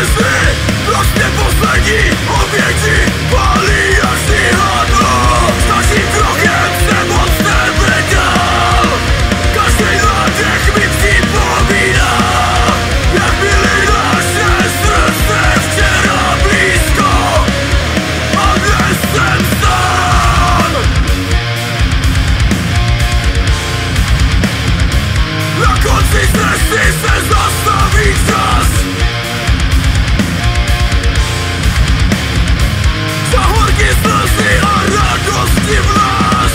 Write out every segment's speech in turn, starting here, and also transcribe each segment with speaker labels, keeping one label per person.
Speaker 1: vítězí, prostě poslední oběti palí až si hadlo. S každým krokem se moc tebe dál, každý nádech mi připomíná, jak byly naše srdce včera blízko a dnes jsem sám. Na konci cesty se zastaví čas, za horky slzy a radosti v nás.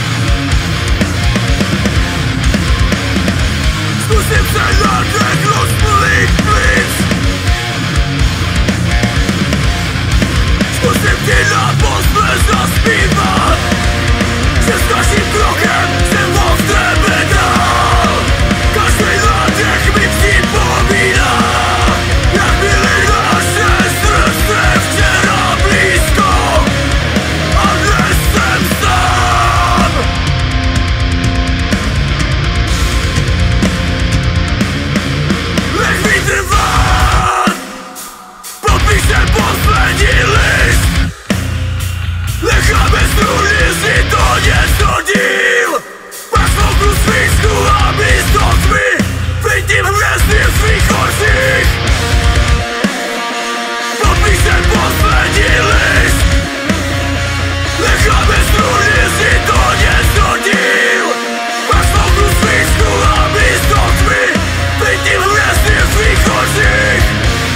Speaker 1: Zkusím se nadechnout z plných plic, zkusím ti naposled zaspívat, že s každým krokem jsem od tebe dál. Každý nádech mi připomíná, jak byly naše srdce včera blízko a dnes jsem sám. Nech vytrvat, podpíšem poslední list, necháme struny si to něco díl. Pak smoknu svíčku a místo tmy vidím hvězdy v svých očích. Podpíšem poslední list, necháme struny si to něco díl. Pak smoknu svíčku a místo tmy vidím hvězdy v svých očích.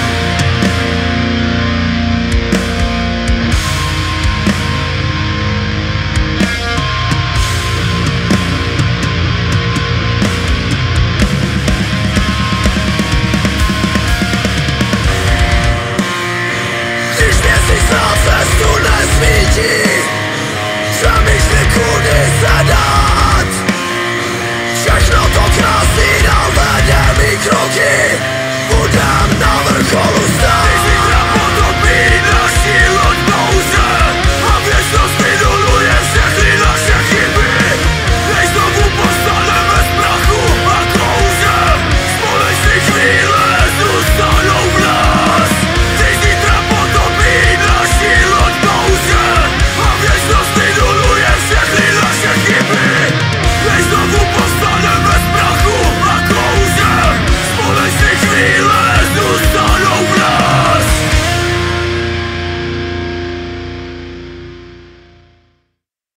Speaker 1: Když měsíc na cestu nesvítí, přemýšlím, kudy se dá.